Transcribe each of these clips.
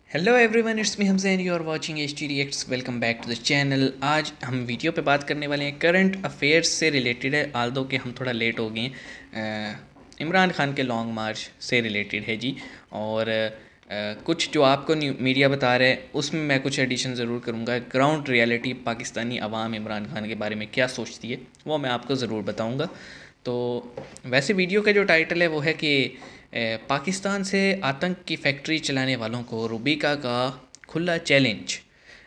Hello everyone, it's me Hamzain, you are watching HT Reacts। Welcome back to the channel. आज हम video पे बात करने वाले हैं करंट अफेयर्स से रिलेटेड है, आल्दो कि हम थोड़ा लेट हो गए हैं। इमरान खान के लॉन्ग मार्च से रिलेटेड है जी। और कुछ जो आपको मीडिया बता रहे हैं उसमें मैं कुछ एडिशन ज़रूर करूँगा। ग्राउंड रियलिटी पाकिस्तानी अवाम इमरान खान के बारे में क्या सोचती है वो मैं आपको ज़रूर बताऊँगा। तो वैसे वीडियो का जो टाइटल है वो है कि पाकिस्तान से आतंक की फैक्ट्री चलाने वालों को रूबिका का खुला चैलेंज।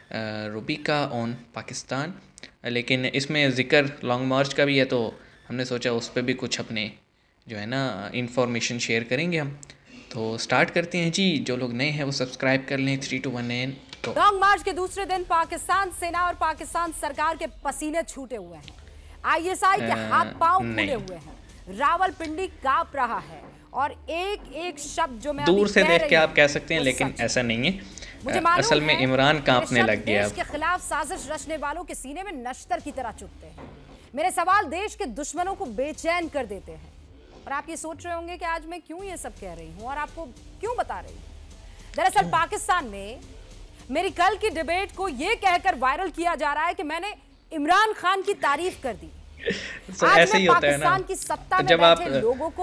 रूबिका ऑन पाकिस्तान, लेकिन इसमें ज़िक्र लॉन्ग मार्च का भी है, तो हमने सोचा उस पर भी कुछ अपने जो है ना इंफॉर्मेशन शेयर करेंगे हम। तो स्टार्ट करते हैं जी। जो लोग नए हैं वो सब्सक्राइब कर लें। 3 2 1 9। तो लॉन्ग मार्च के दूसरे दिन पाकिस्तान सेना और पाकिस्तान सरकार के पसीने छूटे हुए हैं। ISI के हाथ पांव फूले हुए हैं। रावलपिंडी कांप रहा है और एक एक शब्द जो मैं दूर से देख के आप कह हूं, सकते हैं, लेकिन ऐसा नहीं है। मुझे असल में इमरान कांपने लग गया। देश के खिलाफ साजिश रचने वालों के सीने में नश्तर की तरह चुभते हैं। मेरे सवाल देश के दुश्मनों को बेचैन कर देते हैं। और आप ये सोच रहे होंगे कि आज मैं क्यों ये सब कह रही हूं और आपको क्यों बता रही हूं। दरअसल पाकिस्तान में मेरी कल की डिबेट को ये कहकर वायरल किया जा रहा है कि मैंने इमरान खान की तारीफ कर दी। तो ऐसे ही होता है ना, की सत्ता में जब आप लोगों को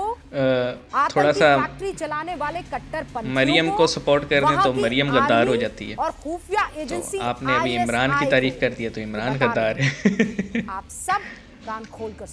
थोड़ा सा फैक्ट्री चलाने वाले कट्टरपंथियों मरियम को सपोर्ट कर दें तो मरियम गद्दार हो जाती है। और खुफिया एजेंसी तो आपने अभी इमरान की तारीफ कर दी है तो इमरान गद्दार है। आप सब कान खोल कर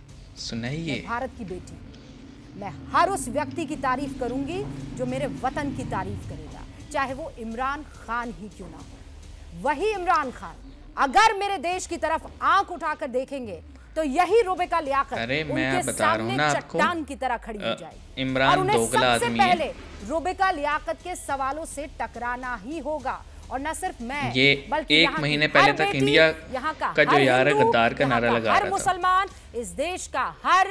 सुनाइए। भारत की बेटी, मैं हर उस व्यक्ति की तारीफ करूंगी जो मेरे वतन की तारीफ करेगा, चाहे वो इमरान खान ही क्यों ना हो। वही इमरान खान अगर मेरे देश की तरफ आंख उठाकर देखेंगे तो यही रूबिका लियाकत उनके सामने चट्टान की तरह खड़ी हो जाएगी। इमरान दोगला आदमी है। पहले रूबिका लियाकत के सवालों से टकराना ही होगा। और न सिर्फ मैं, ये बल्कि एक महीने पहले तक इंडिया का जो यार है गद्दार का नारा लगा रहा था। हर मुसलमान, इस देश का हर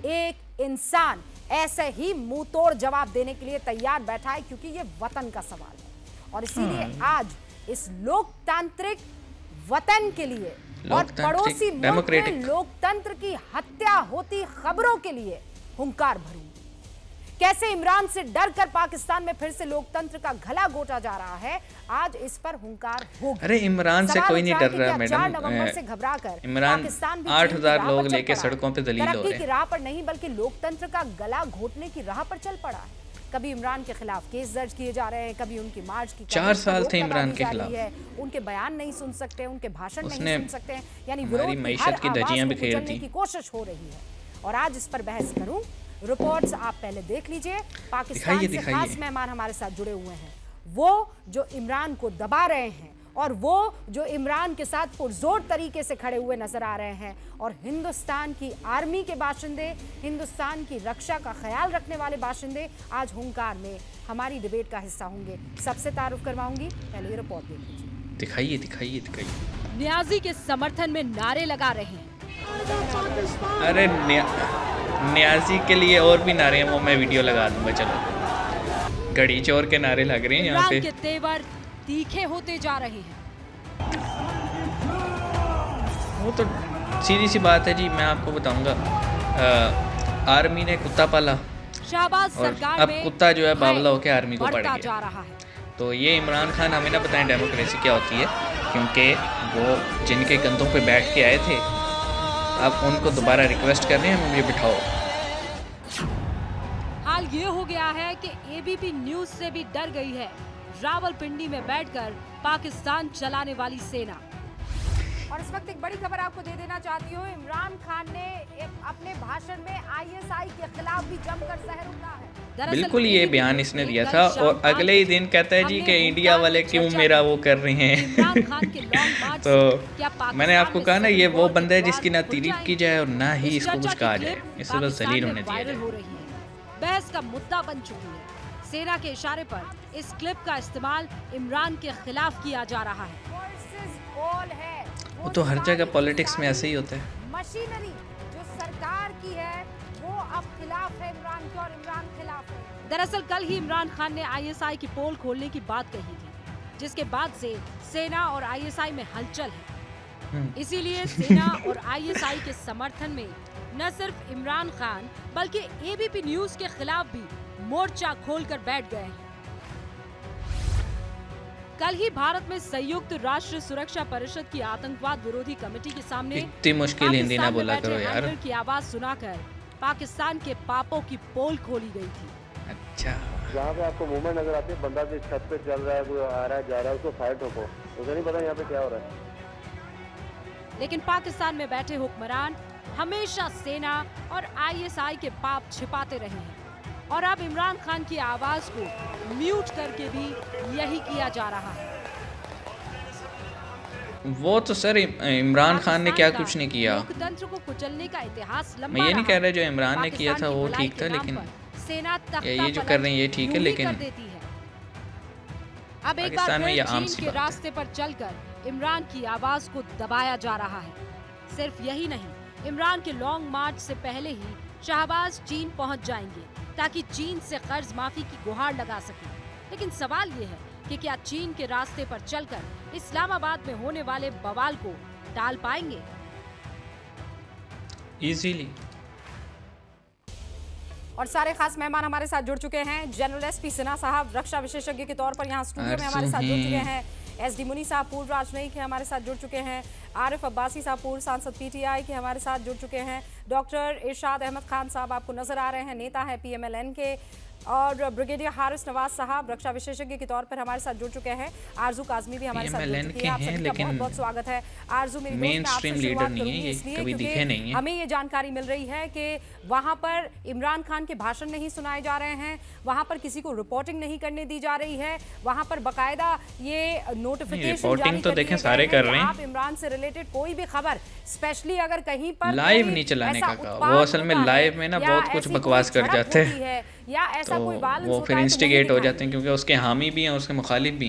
एक इंसान ऐसे ही मुंह तोड़ जवाब देने के लिए तैयार बैठा है, क्योंकि ये वतन का सवाल है। और इसीलिए आज इस लोकतांत्रिक वतन के लिए और पड़ोसी मुल्क में लोकतंत्र की हत्या होती खबरों के लिए हुंकार भरूंगी। कैसे इमरान से डरकर पाकिस्तान में फिर से लोकतंत्र का गला घोटा जा रहा है, आज इस पर हुंकार होगा। अरे इमरान से कोई नहीं डर रहा मैडम। 4 नवंबर से घबराकर इमरान 8,000 लोग लेके सड़कों पे दलील हो रहे हैं। की राह पर नहीं बल्कि लोकतंत्र का गला घोटने की राह पर चल पड़ा है। कभी इमरान के खिलाफ केस दर्ज किए जा रहे हैं, कभी उनकी मार्च की 4 साल थे इमरान के खिलाफ। उनके बयान नहीं सुन सकते, उनके भाषण नहीं सुन सकते हैं, यानी हमारी मईशत की धज्जियां बिखेर दी की कोशिश हो रही है। और आज इस पर बहस करूं। रिपोर्ट्स आप पहले देख लीजिए। पाकिस्तान से खास मेहमान हमारे साथ जुड़े हुए हैं, वो जो इमरान को दबा रहे हैं और वो जो इमरान के साथ पुरजोर तरीके से खड़े हुए नजर आ रहे हैं। और हिंदुस्तान की आर्मी के बाशिंदे, हिंदुस्तान की रक्षा का ख्याल रखने वाले बाशिंदे आज हुंकार में हमारी डिबेट का हिस्सा होंगे। सबसे तारुफ करवाऊंगी, पहले ये रिपोर्ट देख लीजिए। दिखाइए दिखाइए दिखाइए। न्याजी के समर्थन में नारे लगा रहे हैं। अरे न्याजी के लिए और भी नारे हैं, वो मैं वीडियो लगा दूंगा। चलो, गड़ी चोर के नारे लग रहे हैं यहाँ पे। तेवर तीखे होते जा रहे हैं। वो तो सीधी सी बात है जी, मैं आपको बताऊंगा। आर्मी ने कुत्ता पाला और अब कुत्ता जो है बावला होके आर्मी को पड़ गया। तो ये इमरान खान हमें ना बताएं डेमोक्रेसी क्या होती है, क्योंकि वो जिनके कंधों पे बैठ के आए थे अब उनको दोबारा रिक्वेस्ट कर रहे हैं मुझे बिठाओ। हाल ये हो गया है कि ABP न्यूज से भी डर गई है रावलपिंडी में बैठकर पाकिस्तान चलाने वाली सेना। और इस वक्त एक बड़ी खबर आपको दे देना चाहती हूँ। इमरान खान ने अपने भाषण में ISI के खिलाफ भी जमकर सहर उठा है। बिल्कुल, ये बयान इसने दिया था और अगले ही दिन कहता है जी कि इंडिया वाले क्यों मेरा वो कर रहे हैं। तो मैंने आपको कहा ना, ये वो बंदा है जिसकी ना तारीफ की जाए और ना ही इसको कुछ कहा जाए, इसे बस जलील होने दिया जाए। बहस का मुद्दा बन चुकी है। सेना के इशारे पर इस क्लिप का इस्तेमाल इमरान के खिलाफ किया जा रहा है। वो तो हर जगह पॉलिटिक्स में ऐसे ही होता है। मशीनरी जो सरकार की है वो अब खिलाफ है इमरान के और इमरान खिलाफ है। दरअसल कल ही इमरान खान ने ISI की पोल खोलने की बात कही थी, जिसके बाद से सेना और ISI में हलचल है। इसीलिए सेना और ISI के समर्थन में न सिर्फ इमरान खान बल्कि ABP न्यूज के खिलाफ भी मोर्चा खोलकर बैठ गए हैं। कल ही भारत में संयुक्त राष्ट्र सुरक्षा परिषद की आतंकवाद विरोधी कमेटी के सामने इतनी मुश्किल हिंदी ना बोला करो यार। की आवाज सुनाकर पाकिस्तान के पापों की पोल खोली गई थी। अच्छा, जहाँ पे आपको मूवमेंट नजर आती है, बंदा की छत पे चल रहा है, कोई आ रहा है जा रहा है, उसको फायर ठोको, उसे नहीं पता यहाँ पे क्या हो रहा है। लेकिन पाकिस्तान में बैठे हुक्मरान हमेशा सेना और आईएसआई के पाप छिपाते रहे हैं और अब इमरान खान की आवाज को म्यूट करके भी यही किया जा रहा है। वो तो सर इमरान खान ने क्या कुछ नहीं किया। लोकतंत्र को कुचलने का इतिहास लंबा मैं ये नहीं रहा कह रहा जो इमरान ने किया था वो ठीक था, लेकिन सेना ये जो कर रहे हैं ये ठीक है, लेकिन अब एक बार पाकिस्तान में ये फिर आम चीन सी के बात है। रास्ते पर चलकर इमरान की आवाज को दबाया जा रहा है। सिर्फ यही नहीं, इमरान के लॉन्ग मार्च से पहले ही शहबाज चीन पहुंच जाएंगे ताकि चीन से कर्ज माफी की गुहार लगा सके। लेकिन सवाल ये है कि क्या चीन के रास्ते पर चलकर इस्लामाबाद में होने वाले बवाल को टाल पाएंगे? इजीली। और सारे खास मेहमान हमारे साथ जुड़ चुके हैं। जनरल एसपी सिन्हा साहब रक्षा विशेषज्ञ के तौर पर यहाँ स्टूडियो में हमारे साथ जुड़ चुके हैं। एसडी मुनी साहब पूर्व राजनयिक के हमारे साथ जुड़ चुके हैं। आरिफ अब्बासी साहब पूर्व सांसद पीटीआई के हमारे साथ जुड़ चुके हैं। डॉक्टर इरशाद अहमद खान साहब आपको नजर आ रहे हैं, नेता है पीएमएलएन के। और ब्रिगेडियर हारिस नवाज साहब रक्षा विशेषज्ञ के तौर पर हमारे साथ जुड़ चुके हैं। आरजू काजमी भी हमारे साथ जुड़ चुकी है। आप सभी का बहुत बहुत स्वागत है। आरजू मेरी मेन दोस्त, मैं स्ट्रीम आपसे लीडर शुरुआत नहीं है करूंगी ये, इसलिए कभी क्योंकि दिखे नहीं है। हमें ये जानकारी मिल रही है कि वहां पर इमरान खान के भाषण नहीं सुनाए जा रहे हैं, वहां पर किसी को रिपोर्टिंग नहीं करने दी जा रही है, वहां पर बकायदा ये नोटिफिकेशन रिपोर्टिंग तो देखें सारे कर रहे हैं। आप इमरान से रिलेटेड कोई भी खबर स्पेशली अगर कहीं पर लाइव नहीं चलाने का कहा। वो असल में लाइव में ना बहुत कुछ बकवास कर जाते हैं, या ऐसा कोई वायलेंस वो फिर इंस्टिगेट हो जाते हैं क्योंकि उसके हामी भी हैं उसके मुखालिफ भी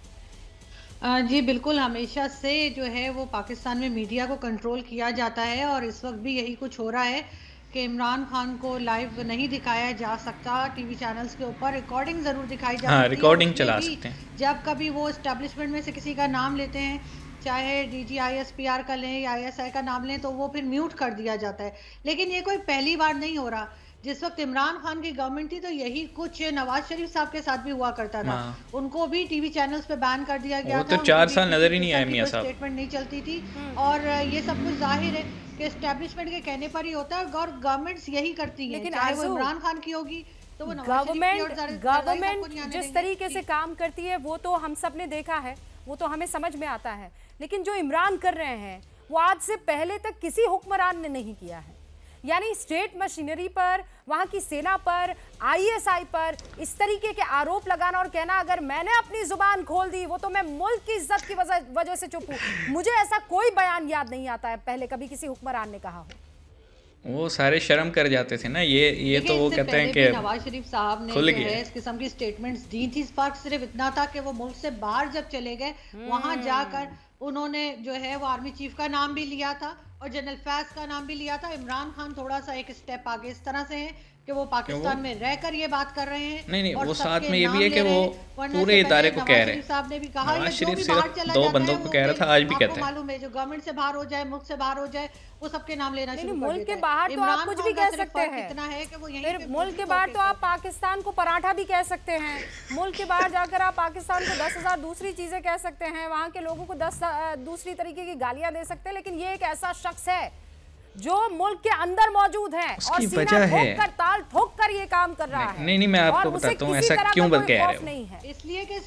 हैं। जी बिल्कुल, हमेशा से जो है वो पाकिस्तान में मीडिया को कंट्रोल किया जाता है और इस वक्त भी यही कुछ हो रहा है कि इमरान खान को लाइव नहीं दिखाया जा सकता टीवी चैनल्स के ऊपर, रिकॉर्डिंग ज़रूर दिखाई जा सकती है। रिकॉर्डिंग चला सकते हैं। जब कभी वो एस्टेब्लिशमेंट में से किसी का नाम लेते हैं, चाहे DGISPR का लें या ISI का नाम लें, तो वो फिर म्यूट कर दिया जाता है। लेकिन ये कोई पहली बार नहीं हो रहा। जिस वक्त इमरान खान की गवर्नमेंट थी तो यही कुछ नवाज शरीफ साहब के साथ भी हुआ करता था। उनको भी टीवी चैनल्स पे बैन कर दिया गया था। वो तो 4 साल नजर ही नहीं आए मियां साहब। स्टेटमेंट नहीं चलती थी और ये सब कुछ जाहिर है कि एस्टेब्लिशमेंट के कहने पर ही होता है और गवर्नमेंट्स यही करती हैं। चाहे वो इमरान खान की होगी तो वो गवर्नमेंट जिस तरीके से काम करती है वो तो हम सब ने देखा है, वो तो हमें समझ में आता है। लेकिन जो इमरान कर रहे हैं वो आज से पहले तक किसी हुक्मरान ने नहीं किया है। यानी स्टेट मशीनरी पर, वहां की सेना पर, ISI पर इस तरीके के आरोप लगाना और कहना अगर मैंने अपनी जुबान खोल दी वो तो मैं मुल्क की इज्जत की वजह से चुप हूं। मुझे ऐसा कोई बयान याद नहीं आता है पहले कभी किसी हुक्मरान ने कहा हो। वो सारे शर्म कर जाते थे ना। ये तो वो कहते हैं कि नवाज शरीफ साहब ने जो है इस किस्म की स्टेटमेंट्स दी थी। फर्क सिर्फ इतना था कि वो मुल्क से बाहर जब चले गए वहां जाकर उन्होंने जो है वो आर्मी चीफ का नाम भी लिया था और जनरल फैज का नाम भी लिया था। इमरान खान थोड़ा सा एक स्टेप आगे इस तरह से है कि वो पाकिस्तान में रहकर ये बात कर रहे हैं। नहीं वो साथ में ये भी है कि वो पूरे इदारे को कह रहे हैं। साहब ने भी कहा नवाज शरीफ सिर्फ 2 बंदों को कह रहा था, आज भी कहता है। मालूम है जो गवर्नमेंट से बाहर हो जाए, मुल्क से बाहर हो जाए, वो सबके नाम लेना शुरू कर देता है। मुल्क के बाहर तो आप कुछ भी कह सकते हैं। इतना है कि वो फिर मुल्क के बाहर तो आप पाकिस्तान को पराठा भी कह सकते हैं। मुल्क के बाहर जाकर आप पाकिस्तान को 10,000 दूसरी चीजें कह सकते हैं, वहां के लोगों को 10 दूसरी तरीके की गालियां दे सकते हैं। लेकिन ये एक ऐसा शख्स है जो मुल्क के अंदर मौजूद है और सीना ठोक कर, ताल ठोक कर ये काम कर रहा है। नहीं मैं आपको बताता हूँ ऐसा क्यों कह रहे हो। इसलिए कि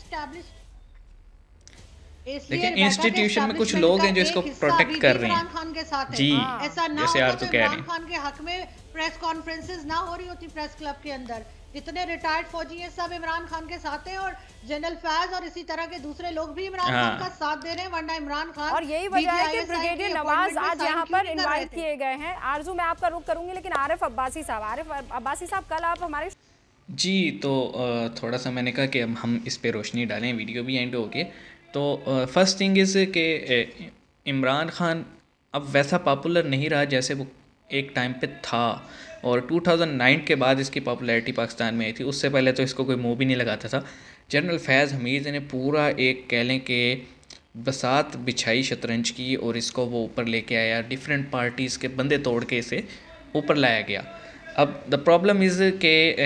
लेकिन इंस्टीट्यूशन में कुछ लोग हैं जो इसको प्रोटेक्ट कर रहे हैं। खान के साथ जी, ऐसा ना जैसे यार तो कह रहे हैं। खान के हक में प्रेस कॉन्फ्रेंसेस ना हो रही होती प्रेस क्लब के अंदर। जितने रिटायर्ड फौजी हैं सब इमरान खान के साथ हैं और जनरल फैज और इसी तरह के दूसरे लोग भी इमरान खान का साथ दे रहे हैं। वरना इमरान खान और यही वजह है कि ब्रिगेडियर नवाज आज यहाँ पर इनवाइट किए गए हैं। आरजू मैं आपका रुख करूंगी, लेकिन आरिफ अब्बासी साहब कल आप हमारे जी तो थोड़ा सा मैंने कहा कि हम इस पे रोशनी डालें, वीडियो भी एंड हो गए। तो फर्स्ट थिंग इज़ कि इमरान खान अब वैसा पॉपुलर नहीं रहा जैसे वो एक टाइम पे था। और 2009 के बाद इसकी पॉपुलैरिटी पाकिस्तान में आई थी। उससे पहले तो इसको कोई मुंह भी नहीं लगाता था। जनरल फैज़ हमीद ने पूरा एक कह लें कि बसात बिछाई शतरंज की और इसको वो ऊपर लेके आया। डिफरेंट पार्टीज़ के बंदे तोड़ के इसे ऊपर लाया गया। अब द प्रॉब्लम इज़ के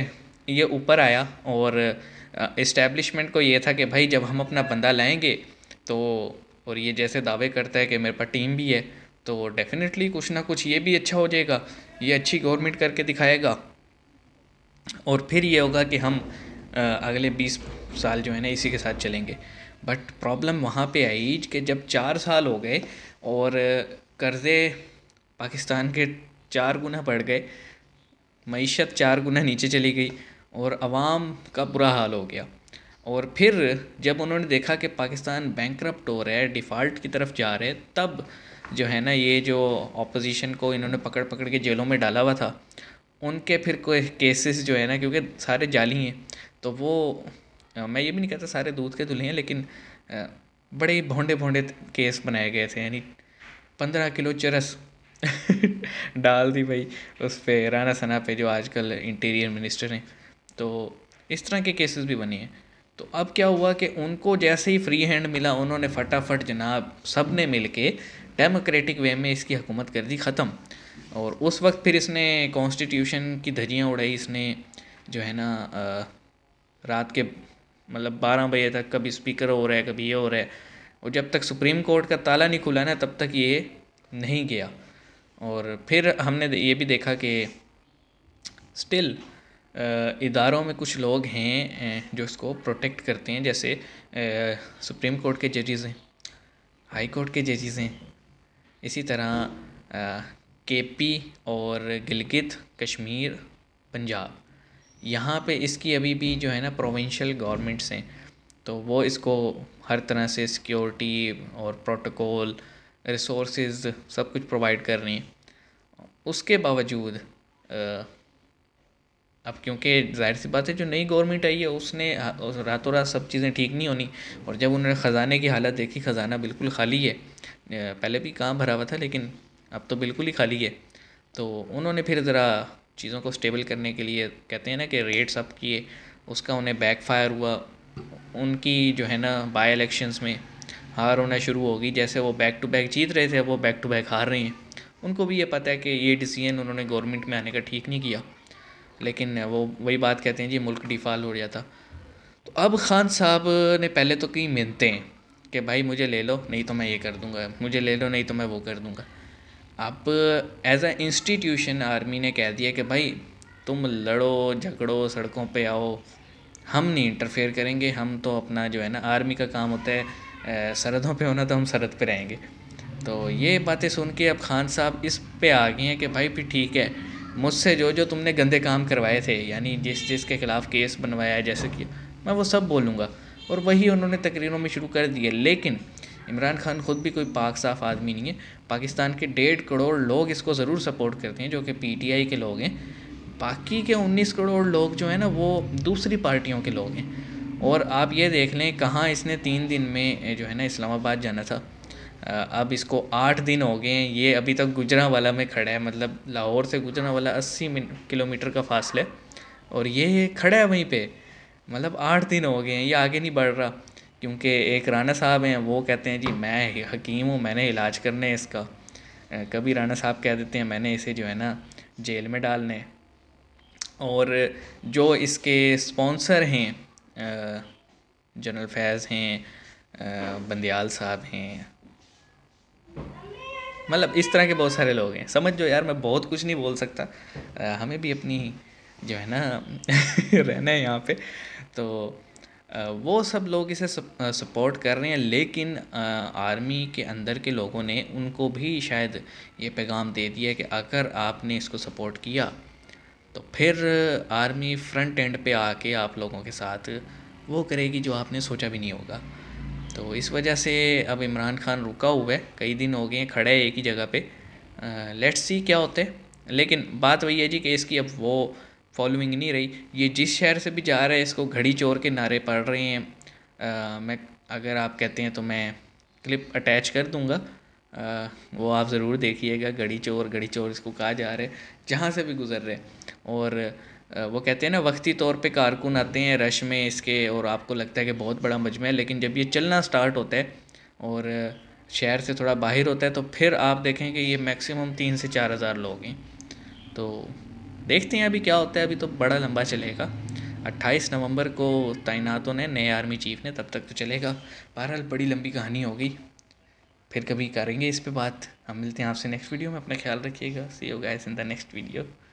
ये ऊपर आया और इस्टेब्लिशमेंट को ये था कि भाई जब हम अपना बंदा लाएंगे तो, और ये जैसे दावे करता है कि मेरे पास टीम भी है, तो डेफिनेटली कुछ ना कुछ ये भी अच्छा हो जाएगा, ये अच्छी गवर्नमेंट करके दिखाएगा और फिर ये होगा कि हम अगले 20 साल जो है ना इसी के साथ चलेंगे। बट प्रॉब्लम वहाँ पे आई कि जब 4 साल हो गए और कर्ज़े पाकिस्तान के 4 गुना बढ़ गए, मईशत 4 गुना नीचे चली गई और आवाम का बुरा हाल हो गया। और फिर जब उन्होंने देखा कि पाकिस्तान बैंकरप्ट हो रहा है, डिफ़ॉल्ट की तरफ जा रहे हैं, तब जो है ना ये जो ऑपोजिशन को इन्होंने पकड़ पकड़ के जेलों में डाला हुआ था, उनके फिर कोई केसेस जो है ना, क्योंकि सारे जाली हैं, तो वो मैं ये भी नहीं कहता सारे दूध के धुले हैं, लेकिन बड़े भोंडे भोंडे केस बनाए गए थे। यानी 15 किलो चरस डाल दी भाई उस पे, राना सना पे, जो आजकल इंटीरियर मिनिस्टर हैं। तो इस तरह के केसेस भी बने हैं। तो अब क्या हुआ कि उनको जैसे ही फ्री हैंड मिला, उन्होंने फटाफट जनाब सब ने मिल के डेमोक्रेटिक वे में इसकी हुकूमत कर दी ख़त्म। और उस वक्त फिर इसने कॉन्स्टिट्यूशन की धज्जियाँ उड़ाई, इसने जो है ना रात के मतलब 12 बजे तक कभी स्पीकर हो रहा है, कभी ये हो रहा है, और जब तक सुप्रीम कोर्ट का ताला नहीं खुला ना तब तक ये नहीं गया। और फिर हमने ये भी देखा कि स्टिल इदारों में कुछ लोग हैं जो इसको प्रोटेक्ट करते हैं, जैसे सुप्रीम कोर्ट के जजेज़ हैं, हाई कोर्ट के जजेज़ हैं, इसी तरह केपी और गिलगित कश्मीर पंजाब, यहाँ पे इसकी अभी भी जो है ना प्रोविंशियल गवर्नमेंट्स हैं, तो वो इसको हर तरह से सिक्योरिटी और प्रोटोकॉल, रिसोर्सेज सब कुछ प्रोवाइड कर रही हैं। उसके बावजूद अब क्योंकि जाहिर सी बात है जो नई गवर्नमेंट आई है उसने रातों रात सब चीज़ें ठीक नहीं होनी, और जब उन्होंने ख़जाने की हालत देखी, ख़जाना बिल्कुल खाली है, पहले भी कहाँ भरा हुआ था लेकिन अब तो बिल्कुल ही खाली है, तो उन्होंने फिर ज़रा चीज़ों को स्टेबल करने के लिए, कहते हैं ना कि रेट्स अप किए, उसका उन्हें बैकफायर हुआ। उनकी जो है ना बाई इलेक्शंस में हार होना शुरू होगी, जैसे वो बैक टू बैक जीत रहे थे, वो बैक टू बैक हार रहे हैं। उनको भी ये पता है कि ये डिसीजन उन्होंने गवर्नमेंट में आने का ठीक नहीं किया, लेकिन वो वही बात कहते हैं जी मुल्क डिफ़ाल्ट हो जाता। तो अब खान साहब ने पहले तो कई मिन्नतें कि भाई मुझे ले लो नहीं तो मैं ये कर दूँगा, मुझे ले लो नहीं तो मैं वो कर दूँगा। अब एज अ इंस्टीट्यूशन आर्मी ने कह दिया कि भाई तुम लड़ो झगड़ो सड़कों पे आओ, हम नहीं इंटरफेयर करेंगे, हम तो अपना जो है ना आर्मी का काम होता है सरहदों पे होना, तो हम सरहद पे रहेंगे। तो ये बातें सुन के अब खान साहब इस पे आ गए हैं कि भाई फिर ठीक है, मुझसे जो जो तुमने गंदे काम करवाए थे, यानी जिसके ख़िलाफ़ केस बनवाया है जैसे कि, मैं वो सब बोलूँगा। और वही उन्होंने तकरीरों में शुरू कर दिया। लेकिन इमरान खान ख़ुद भी कोई पाक साफ़ आदमी नहीं है। पाकिस्तान के 1.5 करोड़ लोग इसको ज़रूर सपोर्ट करते हैं, जो कि पीटीआई के लोग हैं। बाकी के 19 करोड़ लोग जो हैं ना वो दूसरी पार्टियों के लोग हैं। और आप ये देख लें कहाँ इसने 3 दिन में जो है ना इस्लामाबाद जाना था, अब इसको 8 दिन हो गए हैं, ये अभी तक गुजरांवाला में खड़ा है। मतलब लाहौर से गुजरांवाला 80 किलोमीटर का फासला है और ये खड़ा है वहीं पे। मतलब 8 दिन हो गए हैं, ये आगे नहीं बढ़ रहा। क्योंकि एक राना साहब हैं, वो कहते हैं जी मैं हकीम हूँ, मैंने इलाज करने है इसका। कभी राना साहब कह देते हैं मैंने इसे जो है ना जेल में डालने है। और जो इसके स्पॉन्सर हैं, जनरल फैज़ हैं, बंदियाल साहब हैं, मतलब इस तरह के बहुत सारे लोग हैं। समझ जो यार, मैं बहुत कुछ नहीं बोल सकता, हमें भी अपनी जो है ना रहना है यहाँ पे। तो वो सब लोग इसे सपोर्ट कर रहे हैं, लेकिन आर्मी के अंदर के लोगों ने उनको भी शायद ये पैगाम दे दिया कि अगर आपने इसको सपोर्ट किया तो फिर आर्मी फ्रंट एंड पे आके आप लोगों के साथ वो करेगी जो आपने सोचा भी नहीं होगा। तो इस वजह से अब इमरान खान रुका हुआ है, कई दिन हो गए हैं खड़ा है एक ही जगह पे। लेट्स सी क्या होता है। लेकिन बात वही है जी कि इसकी अब वो फॉलोइंग नहीं रही। ये जिस शहर से भी जा रहा है इसको घड़ी चोर के नारे पड़ रहे हैं। मैं अगर आप कहते हैं तो मैं क्लिप अटैच कर दूंगा, वो आप ज़रूर देखिएगा। घड़ी चोर इसको कहा जा रहा है जहाँ से भी गुज़र रहे। और वो कहते हैं ना वक्ती तौर पे कारकुन आते हैं रश में इसके, और आपको लगता है कि बहुत बड़ा मजमा है, लेकिन जब ये चलना स्टार्ट होता है और शहर से थोड़ा बाहर होता है तो फिर आप देखें कि ये मैक्सिमम 3 से 4 हज़ार लोग हैं। तो देखते हैं अभी क्या होता है, अभी तो बड़ा लंबा चलेगा। 28 नवंबर को तैनात होने नए आर्मी चीफ ने, तब तक तो चलेगा। बहरहाल बड़ी लंबी कहानी हो गई, फिर कभी करेंगे इस पे बात। हम मिलते हैं आपसे नेक्स्ट वीडियो में, अपना ख्याल रखिएगा। See you guys in the next video.